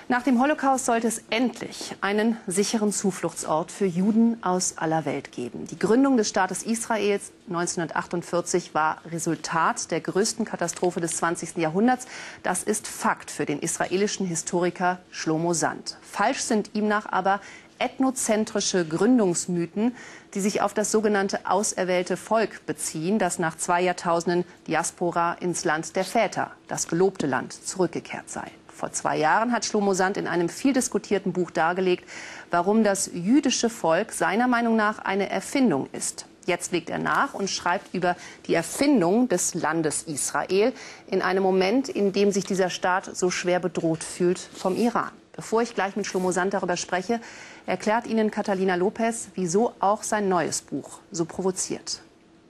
Nach dem Holocaust sollte es endlich einen sicheren Zufluchtsort für Juden aus aller Welt geben. Die Gründung des Staates Israels 1948 war Resultat der größten Katastrophe des 20. Jahrhunderts. Das ist Fakt für den israelischen Historiker Shlomo Sand. Falsch sind ihm nach aber ethnozentrische Gründungsmythen, die sich auf das sogenannte auserwählte Volk beziehen, das nach 2 Jahrtausenden Diaspora ins Land der Väter, das gelobte Land, zurückgekehrt sei. Vor 2 Jahren hat Shlomo Sand in einem viel diskutierten Buch dargelegt, warum das jüdische Volk seiner Meinung nach eine Erfindung ist. Jetzt legt er nach und schreibt über die Erfindung des Landes Israel in einem Moment, in dem sich dieser Staat so schwer bedroht fühlt vom Iran. Bevor ich gleich mit Shlomo Sand darüber spreche, erklärt Ihnen Catalina Lopez, wieso auch sein neues Buch so provoziert.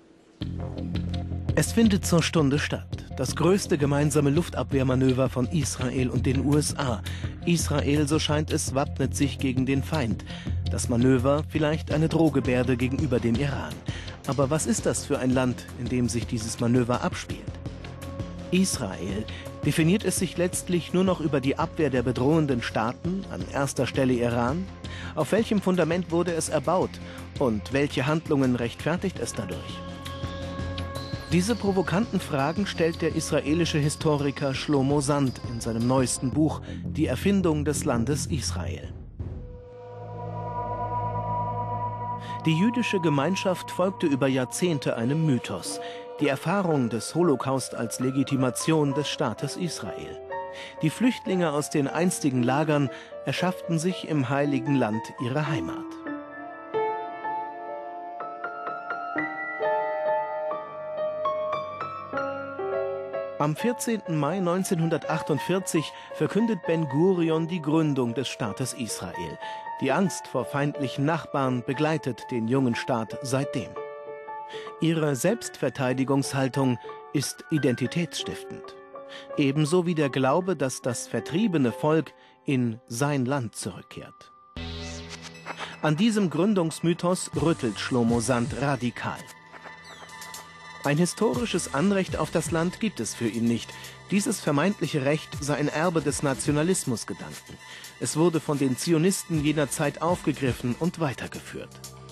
Es findet zur Stunde statt. Das größte gemeinsame Luftabwehrmanöver von Israel und den USA. Israel, so scheint es, wappnet sich gegen den Feind. Das Manöver vielleicht eine Drohgebärde gegenüber dem Iran. Aber was ist das für ein Land, in dem sich dieses Manöver abspielt? Israel. Definiert es sich letztlich nur noch über die Abwehr der bedrohenden Staaten, an erster Stelle Iran? Auf welchem Fundament wurde es erbaut und welche Handlungen rechtfertigt es dadurch? Diese provokanten Fragen stellt der israelische Historiker Shlomo Sand in seinem neuesten Buch Die Erfindung des Landes Israel. Die jüdische Gemeinschaft folgte über Jahrzehnte einem Mythos, die Erfahrung des Holocaust als Legitimation des Staates Israel. Die Flüchtlinge aus den einstigen Lagern erschafften sich im Heiligen Land ihre Heimat. Am 14. Mai 1948 verkündet Ben-Gurion die Gründung des Staates Israel. Die Angst vor feindlichen Nachbarn begleitet den jungen Staat seitdem. Ihre Selbstverteidigungshaltung ist identitätsstiftend. Ebenso wie der Glaube, dass das vertriebene Volk in sein Land zurückkehrt. An diesem Gründungsmythos rüttelt Shlomo Sand radikal. Ein historisches Anrecht auf das Land gibt es für ihn nicht. Dieses vermeintliche Recht sei ein Erbe des Nationalismusgedanken. Es wurde von den Zionisten jener Zeit aufgegriffen und weitergeführt.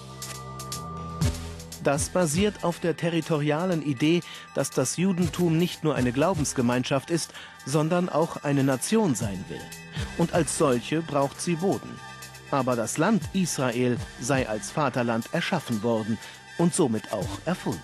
Das basiert auf der territorialen Idee, dass das Judentum nicht nur eine Glaubensgemeinschaft ist, sondern auch eine Nation sein will. Und als solche braucht sie Boden. Aber das Land Israel sei als Vaterland erschaffen worden und somit auch erfunden.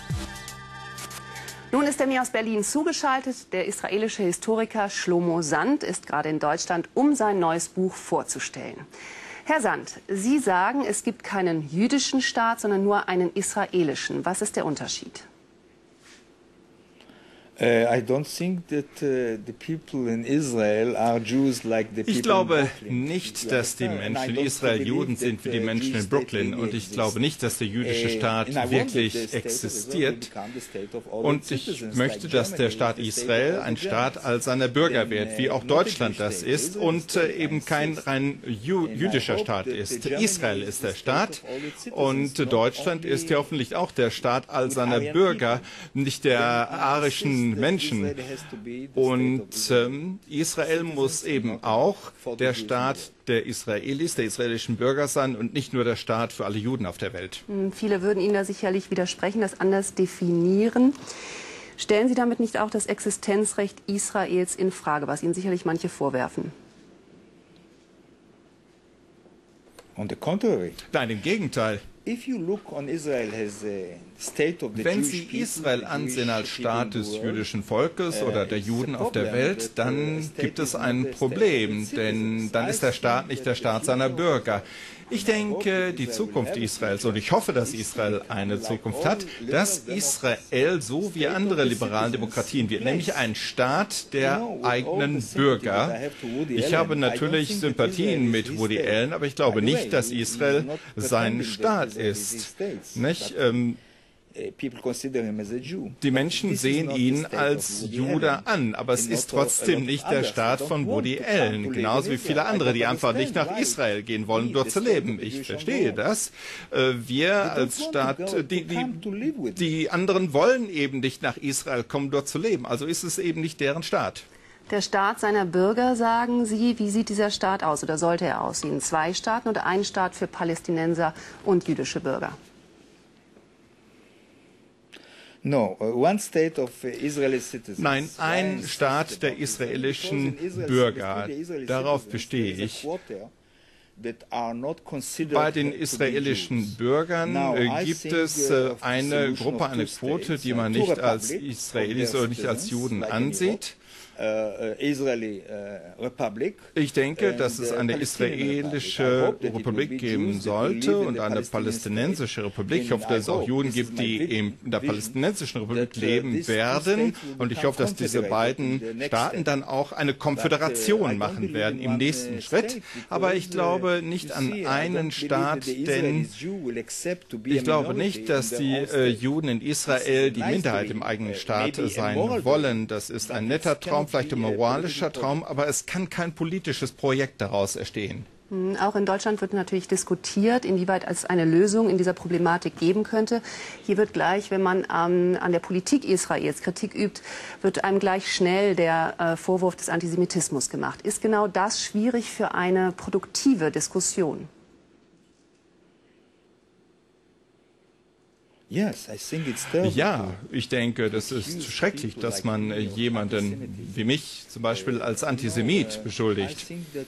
Nun ist er mir aus Berlin zugeschaltet. Der israelische Historiker Shlomo Sand ist gerade in Deutschland, um sein neues Buch vorzustellen. Herr Sand, Sie sagen, es gibt keinen jüdischen Staat, sondern nur einen israelischen. Was ist der Unterschied? Ich glaube nicht, dass die Menschen in Israel Juden sind wie die Menschen in Brooklyn. Und ich glaube nicht, dass der jüdische Staat wirklich existiert. Und ich möchte, dass der Staat Israel ein Staat all seiner Bürger wird, wie auch Deutschland das ist, und eben kein rein jüdischer Staat ist. Israel ist der Staat und Deutschland ist ja hoffentlich auch der Staat all seiner Bürger, nicht der arischen Menschen. Und Israel muss eben auch der Staat der Israelis, der israelischen Bürger sein und nicht nur der Staat für alle Juden auf der Welt. Viele würden Ihnen da sicherlich widersprechen, das anders definieren. Stellen Sie damit nicht auch das Existenzrecht Israels in Frage, was Ihnen sicherlich manche vorwerfen? Nein, im Gegenteil. Wenn Sie Israel ansehen als Staat des jüdischen Volkes oder der Juden auf der Welt, dann gibt es ein Problem, denn dann ist der Staat nicht der Staat seiner Bürger. Ich denke, die Zukunft Israels, und ich hoffe, dass Israel eine Zukunft hat, dass Israel so wie andere liberalen Demokratien wird, nämlich ein Staat der eigenen Bürger. Ich habe natürlich Sympathien mit Woody Allen, aber ich glaube nicht, dass Israel sein Staat ist. Nicht? Die Menschen sehen ihn als Jude an, aber es ist trotzdem nicht der Staat von Woody Allen, genauso wie viele andere, die einfach nicht nach Israel gehen wollen, um dort zu leben. Ich verstehe das. Wir als Staat, die anderen wollen eben nicht nach Israel kommen, dort zu leben. Also ist es eben nicht deren Staat. Der Staat seiner Bürger, sagen Sie, wie sieht dieser Staat aus oder sollte er aussehen? 2 Staaten oder ein Staat für Palästinenser und jüdische Bürger? Nein, ein Staat der israelischen Bürger. Darauf bestehe ich. Bei den israelischen Bürgern gibt es eine Gruppe, eine Quote, die man nicht als Israelis oder nicht als Juden ansieht. Ich denke, dass es eine israelische Republik geben sollte und eine palästinensische Republik. Ich hoffe, dass es auch Juden gibt, die in der palästinensischen Republik leben werden. Und ich hoffe, dass diese beiden Staaten dann auch eine Konföderation machen werden im nächsten Schritt. Aber ich glaube nicht an einen Staat, denn ich glaube nicht, dass die Juden in Israel die Minderheit im eigenen Staat sein wollen. Das ist ein netter Traum, vielleicht ein moralischer Traum, aber es kann kein politisches Projekt daraus entstehen. Auch in Deutschland wird natürlich diskutiert, inwieweit es eine Lösung in dieser Problematik geben könnte. Hier wird gleich, wenn man an der Politik Israels Kritik übt, wird einem gleich schnell der Vorwurf des Antisemitismus gemacht. Ist genau das schwierig für eine produktive Diskussion? Ja, ich denke, das ist schrecklich, dass man jemanden wie mich zum Beispiel als Antisemit beschuldigt.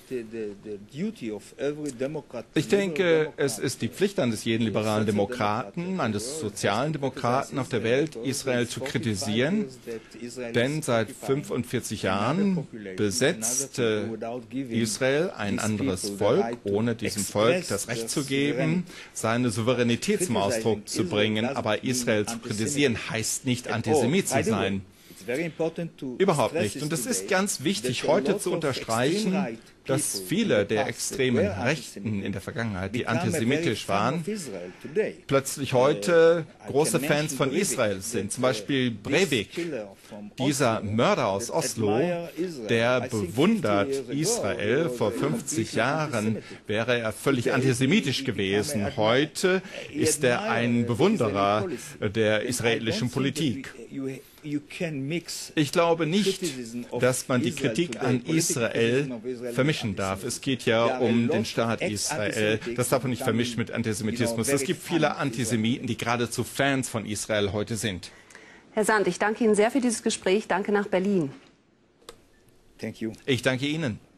Ich denke, es ist die Pflicht eines jeden liberalen Demokraten, eines sozialen Demokraten auf der Welt, Israel zu kritisieren, denn seit 45 Jahren besetzt Israel ein anderes Volk, ohne diesem Volk das Recht zu geben, seine Souveränität zum Ausdruck zu bringen. Aber Israel zu kritisieren heißt nicht, Antisemit zu sein. Überhaupt nicht. Und es ist ganz wichtig, heute zu unterstreichen, dass viele der extremen Rechten in der Vergangenheit, die antisemitisch waren, plötzlich heute große Fans von Israel sind. Zum Beispiel Breivik, dieser Mörder aus Oslo, der bewundert Israel. Vor 50 Jahren wäre er völlig antisemitisch gewesen. Heute ist er ein Bewunderer der israelischen Politik. Ich glaube nicht, dass man die Kritik an Israel vermischen darf. Es geht ja um den Staat Israel. Das darf man nicht vermischen mit Antisemitismus. Es gibt viele Antisemiten, die geradezu Fans von Israel heute sind. Herr Sand, ich danke Ihnen sehr für dieses Gespräch. Danke nach Berlin. Ich danke Ihnen.